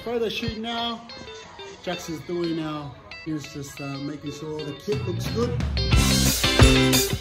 photo shoot now. Jax is doing our, he's just making sure the kit looks good.